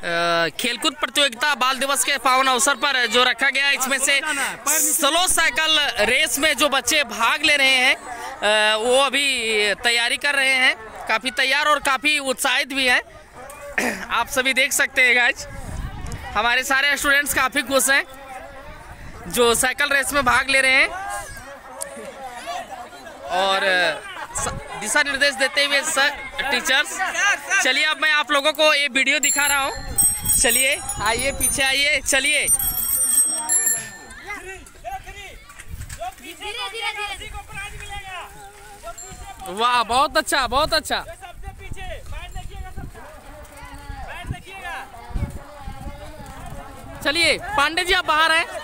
खेलकूद प्रतियोगिता बाल दिवस के पावन अवसर पर जो रखा गया, इसमें से स्लो साइकिल रेस में जो बच्चे भाग ले रहे हैं वो अभी तैयारी कर रहे हैं, काफ़ी तैयार और काफ़ी उत्साहित भी हैं। आप सभी देख सकते हैं गाइज, हमारे सारे स्टूडेंट्स काफ़ी खुश हैं जो साइकिल रेस में भाग ले रहे हैं और दिशा निर्देश देते हुए सर टीचर्स। चलिए अब मैं आप लोगों को ये वीडियो दिखा रहा हूँ, चलिए आइए पीछे आइए, चलिए वाह बहुत अच्छा बहुत अच्छा। चलिए पांडे जी आप बाहर हैं।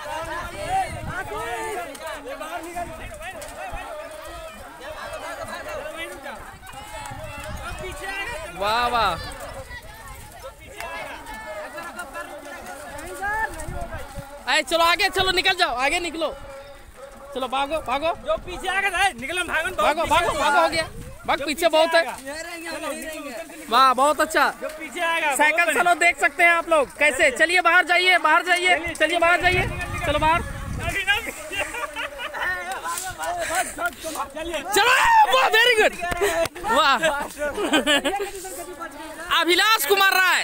वाह वाह अरे चलो आगे, चलो निकल जाओ, आगे निकलो, चलो भागो भागो। जो पीछे आएगा निकल भागो भागो भागो भागो, हो गया भाग, पीछे बहुत है। वाह बहुत अच्छा। जो पीछे आएगा साइकिल चलो देख सकते हैं आप लोग कैसे। चलिए बाहर जाइए, बाहर जाइए, चलिए बाहर जाइए, चलो बाहर चलो। वाह वेरी गुड, वाह अभिलाष कुमार राय।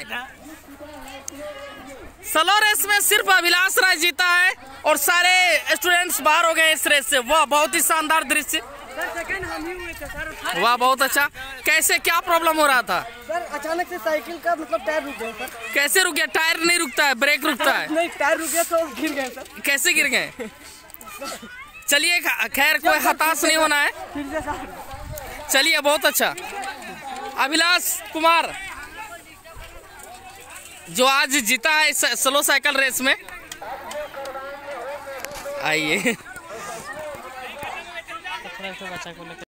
स्लो रेस में सिर्फ अभिलाष राय जीता है और सारे स्टूडेंट्स बाहर हो गए इस रेस से। वाह बहुत ही शानदार दृश्य, वाह बहुत अच्छा। कैसे, क्या प्रॉब्लम हो रहा था सर? अचानक से साइकिल का मतलब टायर रुक गया सर। कैसे रुक गया? टायर नहीं रुकता है, ब्रेक रुकता है। नहीं, टायर रुक गया तो गिर गए सर। कैसे गिर गए? चलिए खैर कोई हताश नहीं होना है। चलिए बहुत अच्छा। अभिलाष कुमार जो आज जीता है इस स्लो साइकिल रेस में, आइए।